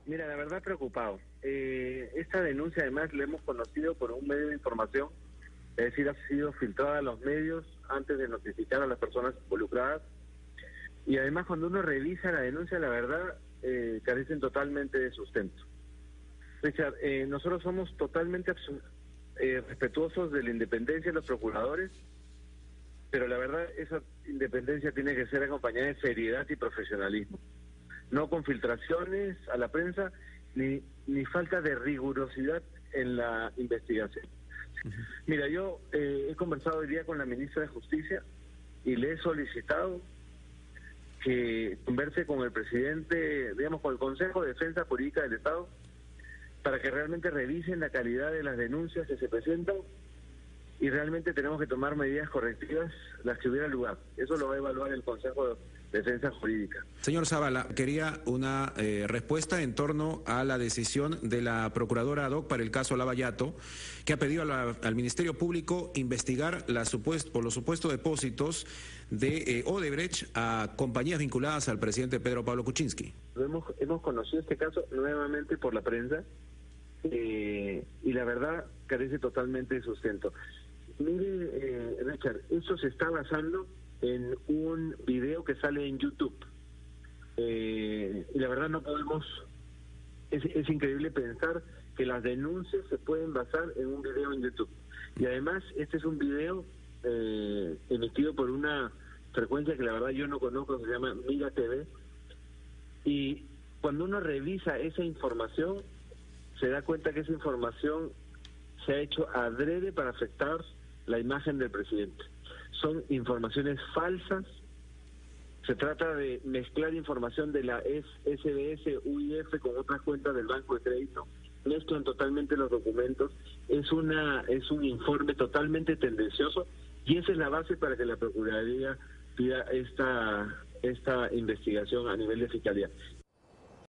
Mira, la verdad preocupado. Esta denuncia además la hemos conocido por un medio de información, es decir, ha sido filtrada a los medios antes de notificar a las personas involucradas. Y además cuando uno revisa la denuncia, la verdad, carecen totalmente de sustento. Richard, nosotros somos totalmente respetuosos de la independencia de los procuradores, pero la verdad esa independencia tiene que ser acompañada de seriedad y profesionalismo. No con filtraciones a la prensa, ni falta de rigurosidad en la investigación. Mira, yo he conversado hoy día con la ministra de Justicia y le he solicitado que converse con el presidente, digamos, con el Consejo de Defensa Jurídica del Estado, para que realmente revisen la calidad de las denuncias que se presentan y realmente tenemos que tomar medidas correctivas las que hubiera lugar. Eso lo va a evaluar el Consejo de Defensa Jurídica. Señor Zavala, quería una respuesta en torno a la decisión de la Procuradora ad hoc para el caso Lavallato, que ha pedido al Ministerio Público investigar por los supuestos depósitos de Odebrecht a compañías vinculadas al presidente Pedro Pablo Kuczynski. Hemos conocido este caso nuevamente por la prensa y la verdad carece totalmente de sustento. Mire, Richard, eso se está basando en un video que sale en YouTube. Y la verdad no podemos... Es increíble pensar que las denuncias se pueden basar en un video en YouTube. Y además, este es un video emitido por una frecuencia que la verdad yo no conozco, se llama Mira TV. Y cuando uno revisa esa información, se da cuenta que esa información se ha hecho adrede para afectar la imagen del presidente. Son informaciones falsas. Se trata de mezclar información de la SBS, UIF con otras cuentas del Banco de Crédito. Mezclan totalmente los documentos. Es un informe totalmente tendencioso y esa es la base para que la Procuraduría pida esta investigación a nivel de Fiscalía.